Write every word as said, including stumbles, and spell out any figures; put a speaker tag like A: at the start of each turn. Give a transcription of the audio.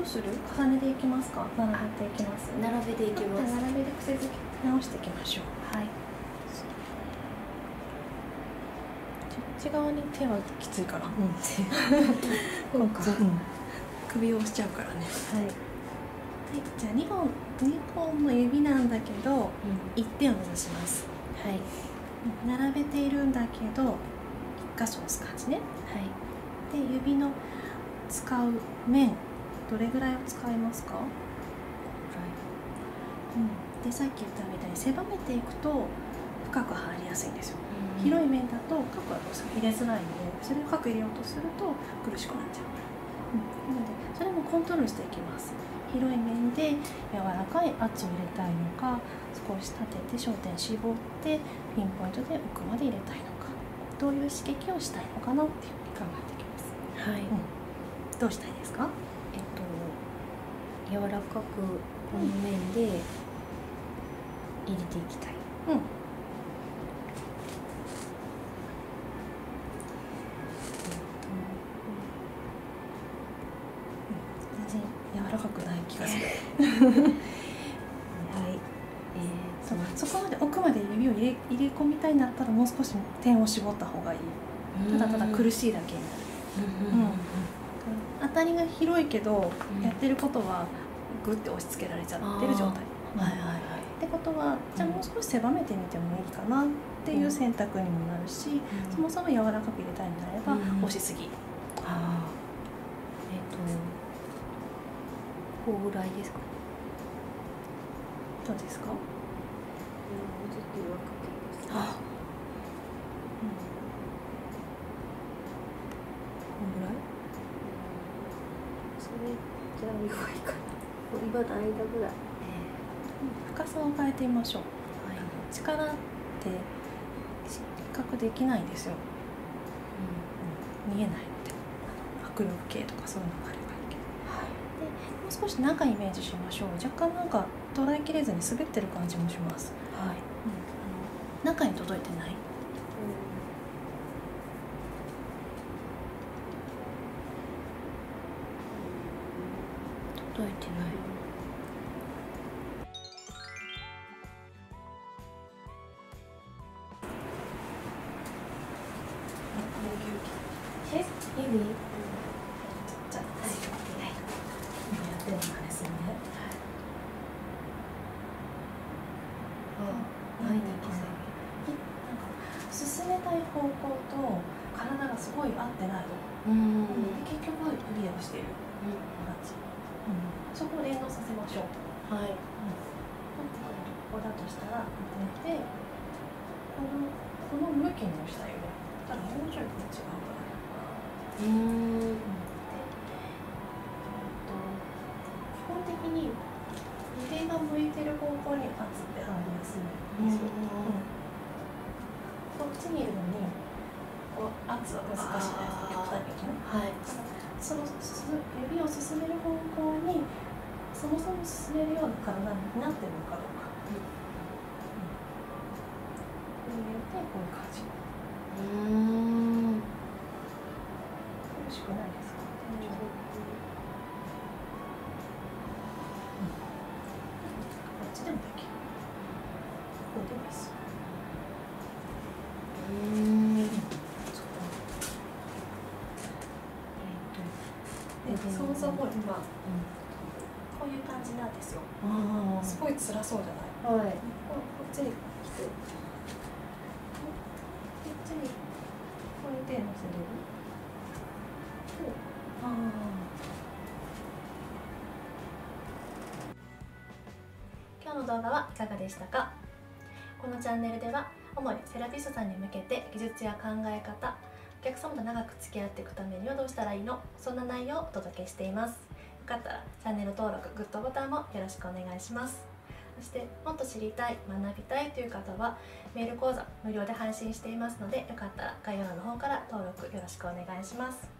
A: する？重ねていきますか？並べていきます。
B: 並べていきます。
A: 並べて癖づけ直していきましょう。はい。こっち側に手はきついから。うん。
B: こうか。
A: うん、首を押しちゃうからね。はい。はい、じゃあにほんにほんの指なんだけど、うん、いってんを目指します。はい。並べているんだけどいっ箇所押す感じね。はい。で指の使う面どれぐらいを使いますか？はい。うん。でさっき言ったみたいに狭めていくと深く入りやすいんですよ。うん、広い面だと角はどうしても入れづらいので、それを角入れようとすると苦しくなっちゃう。うん、なのでそれもコントロールしていきます。広い面で柔らかい圧を入れたいのか、少し立てて焦点絞ってピンポイントで奥まで入れたいのか、どういう刺激をしたいのかなっていうふうに考えていきます。はい。うん、どうしたいですか？
B: えっと柔らかくこの面で入れていきたい。うん。
A: 柔らかくない気がする。はい。えー、そ, そこまで奥まで指を入れ入れ込みたいんだったらもう少し点を絞った方がいい。ただただ苦しいだけになる。うん。当たりが広いけど、うん、やってることはグッて押し付けられちゃってる状態。はいはいはい。ってことはじゃあもう少し狭めてみてもいいかなっていう選択にもなるし、うん、そもそも柔らかく入れたいんであれば、うん、押しすぎ。ああ。
B: えっと。こうぐらいですか？
A: どうですか？もう
B: ちょっと弱くていいですか？
A: あ、うん、このぐらい？
B: それじゃあ弱いかな。今の間ぐらい。
A: 深さを変えてみましょう。はい、力って比較できないんですよ。うん、見えないので、握力計とかそういうのがあればいいけど。はい。で、もう少し中イメージしましょう。若干なんか捉えきれずに滑ってる感じもします。はい。うん、あの中に届いてない。うん、
B: 届いてない。指？うん、
A: じゃあ、はい。はい。今やってるのがですね。はい。あ、ないに気づいて。なんか進めたい方向と体がすごい合ってないの。うん。で結局はクリアをしている感じ。うん。そこを連動させましょう。はい。うん。ここだとしたら当てて、このこの向きに押したいよね。ただもうちょいこっち側から。うーん、で、えっと、基本的に腕が向いてる方向に圧って入りやすいんですよ。うん、こっちにいるのにこう圧は難しいです。極端に言うとね。はい。その指を進める方向にそもそも進めるような体になってるのかどうか。うん。これによってこういう感じ。うーん。苦しくないですか？うん、こっちでもできる。こうでもいいです。うん。そう。えっと、で、そもそも今、うん、こういう感じなんですよ。ああ。すごい辛そうじゃない？はい。こっちに来て、こっちにこういう手乗せれる？ああ。今日の動画はいかがでしたか？このチャンネルでは主にセラピストさんに向けて技術や考え方、お客様と長く付き合っていくためにはどうしたらいいの、そんな内容をお届けしています。よかったらチャンネル登録、グッドボタンもよろしくお願いします。そしてもっと知りたい、学びたいという方はメール講座無料で配信していますので、よかったら概要欄の方から登録よろしくお願いします。